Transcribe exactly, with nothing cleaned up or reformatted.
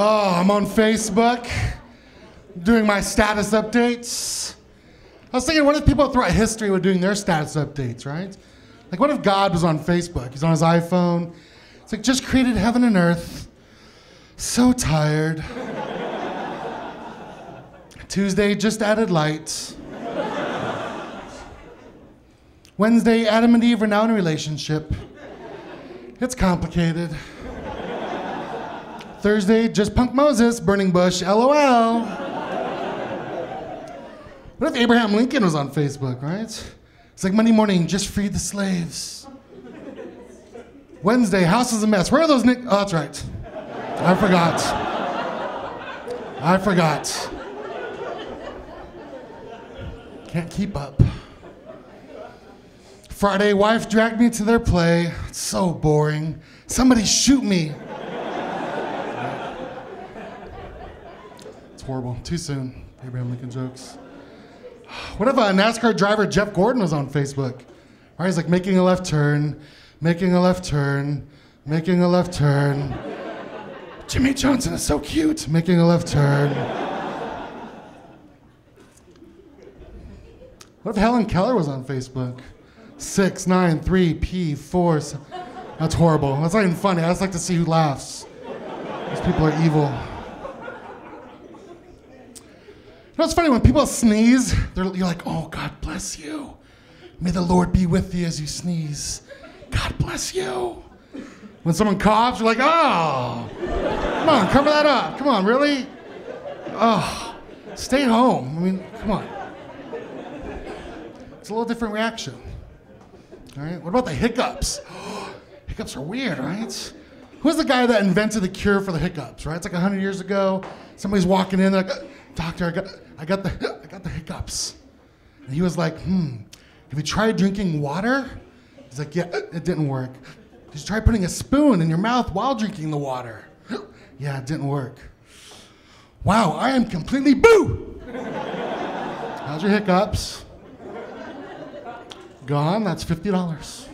Oh, I'm on Facebook doing my status updates. I was thinking, what if people throughout history were doing their status updates, right? Like, what if God was on Facebook? He's on his iPhone. It's like, just created heaven and earth. So tired. Tuesday, just added light. Wednesday, Adam and Eve are now in a relationship. It's complicated. Thursday, just Punk Moses, burning bush, LOL. What if Abraham Lincoln was on Facebook, right? It's like Monday morning, just free the slaves. Wednesday, house is a mess. Where are those Nick? Oh, that's right. I forgot. I forgot. Can't keep up. Friday, wife dragged me to their play. It's so boring. Somebody shoot me. It's horrible. Too soon. Abraham Lincoln jokes. What if a NASCAR driver, Jeff Gordon, was on Facebook? All right, he's like making a left turn, making a left turn, making a left turn. Jimmy Johnson is so cute, making a left turn. What if Helen Keller was on Facebook? Six, nine, three, P, four. Seven. That's horrible. That's not even funny. I just like to see who laughs. These people are evil. You know, it's funny when people sneeze, they're, you're like, oh, God bless you. May the Lord be with you as you sneeze. God bless you. When someone coughs, you're like, oh, come on, cover that up. Come on, really? Oh, stay home. I mean, come on. It's a little different reaction. All right, what about the hiccups? Hiccups are weird, right? Who's the guy that invented the cure for the hiccups, right? It's like a hundred years ago. Somebody's walking in, they're like, doctor, I got, I got the, I got the hiccups. And he was like, hmm, have you tried drinking water? He's like, yeah, it didn't work. Did you try putting a spoon in your mouth while drinking the water? Yeah, it didn't work. Wow, I am completely boo! How's your hiccups? Gone, that's fifty dollars.